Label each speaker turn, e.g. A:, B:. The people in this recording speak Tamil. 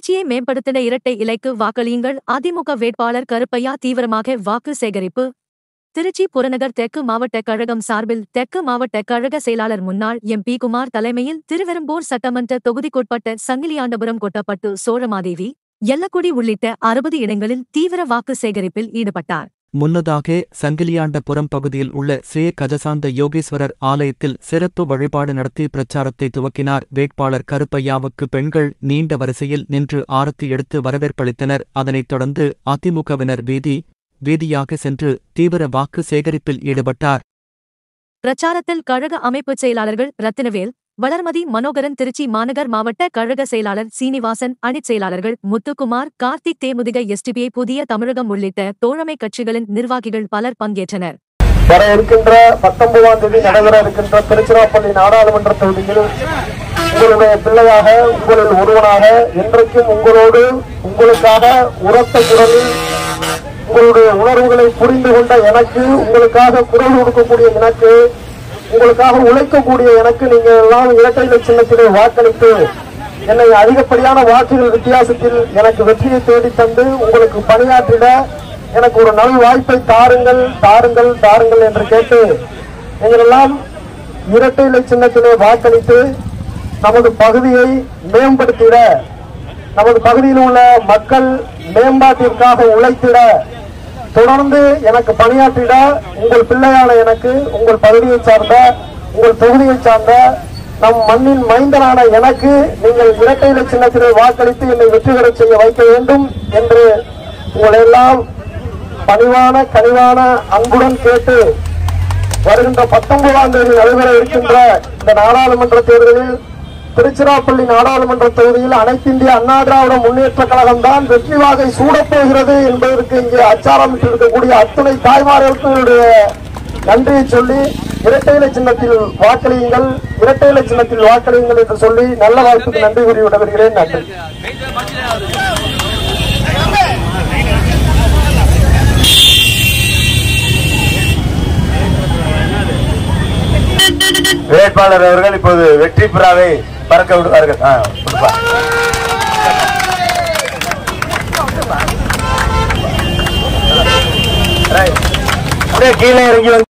A: திருச்சியை மேம்படுத்திட இரட்டை இலைக்கு வாக்களியுங்கள். அதிமுக வேட்பாளர் கருப்பையா தீவிரமாக வாக்கு சேகரிப்பு. திருச்சி புறநகர் தெற்கு மாவட்ட கழகம் சார்பில் தெற்கு மாவட்ட கழக செயலாளர் முன்னாள் எம்பி குமார் தலைமையில் திருவெரும்பூர் சட்டமன்ற தொகுதிக்குட்பட்ட சங்கிலியாண்டபுரம் கொட்டப்பட்டு சோழமாதேவி எல்லக்குடி உள்ளிட்ட 60 இடங்களில் தீவிர வாக்கு சேகரிப்பில் ஈடுபட்டார்.
B: முன்னதாக சங்கிலியாண்டபுரம் பகுதியில் உள்ள ஸ்ரீ கஜசாந்த யோகேஸ்வரர் ஆலயத்தில் சிறப்பு வழிபாடு நடத்தி பிரச்சாரத்தை துவக்கினார். வேட்பாளர் கருப்பையாவுக்கு பெண்கள் நீண்ட வரிசையில் நின்று ஆரத்தி எடுத்து வரவேற்பளித்தனர். அதனைத் தொடர்ந்து அதிமுகவினர் வீதியாக சென்று தீவிர வாக்கு சேகரிப்பில் ஈடுபட்டார்.
A: பிரச்சாரத்தில் கழக அமைப்புச் செயலாளர்கள் ரத்தினவேல், வளர்மதி மனோகரன், திருச்சி மாநகர் மாவட்ட கழக செயலாளர் சீனிவாசன், அணிச் செயலாளர்கள் முத்துக்குமார், கார்த்திக், தேமுதிக, எஸ்டிபிஐ, புதிய தமிழகம் உள்ளிட்ட தோழமை கட்சிகளின் நிர்வாகிகள் பலர் பங்கேற்றனர்.
C: வர இருக்கின்ற 19ஆம் தேதி நடைபெற இருக்கின்ற திருச்சிராப்பள்ளி நாடாளுமன்ற தொகுதியில் உங்களுடைய பிள்ளையாக, உங்களில் ஒருவனாக, என்றைக்கும் உங்களோடு, உங்களுக்காக உரத்த குரலில் உங்களுடைய உணர்வுகளை புரிந்து கொண்ட எனக்கு, உங்களுக்காக குரல் கொடுக்கக்கூடிய எனக்கு, உங்களுக்காக உழைக்கக்கூடிய எனக்கு நீங்கள் எல்லாம் இரட்டை இலை சின்னத்திலே வாக்களித்து என்னை அதிகப்படியான வாக்குகள் வித்தியாசத்தில் எனக்கு வெற்றியை தேடி தந்து உங்களுக்கு பணியாற்றிட எனக்கு ஒரு நல் வாய்ப்பை தாருங்கள் தாருங்கள் தாருங்கள் என்று கேட்டு நீங்கள் எல்லாம் இரட்டை இலை சின்னத்திலே வாக்களித்து நமது பகுதியை மேம்படுத்திட, நமது பகுதியில் உள்ள மக்கள் மேம்பாட்டிற்காக உழைத்திட, தொடர்ந்து எனக்கு பணியாற்றிட உங்கள் பிள்ளையான எனக்கு, உங்கள் பகுதியை சார்ந்த, உங்கள் தொகுதியை சார்ந்த, நம் மண்ணின் மைந்தனான எனக்கு நீங்கள் இரட்டை இலை சின்னத்திலே வாக்களித்து என்னை வெற்றி பெற செய்ய வைக்க வேண்டும் என்று உங்களெல்லாம் பணிவான கனிவான அன்புடன் கேட்டு வருகின்ற 19ஆம் தேதி நடைபெற இருக்கின்ற இந்த நாடாளுமன்ற தேர்தலில் திருச்சிராப்பள்ளி நாடாளுமன்ற தொகுதியில் அனைத்து இந்திய அண்ணா திராவிட முன்னேற்ற கழகம் தான் வெற்றி வாகை சூடப்போகிறது என்பதற்கு இங்கே அச்சாரமிட்டு இருக்கக்கூடிய அத்துணை தாய்மார்களுடைய நன்றியை சொல்லி இரட்டை இலை சின்னத்தில் வாக்களியுங்கள், இரட்டை இலை சின்னத்தில் வாக்களியுங்கள் என்று சொல்லி நல்ல வாய்ப்புக்கு நன்றி கூறி விடைபெறுகிறேன். நன்றி.
D: வேட்பாளர் அவர்கள் இப்போது வெற்றி புறாவை பறக்க விடுவார்கள். கீழே இறங்கி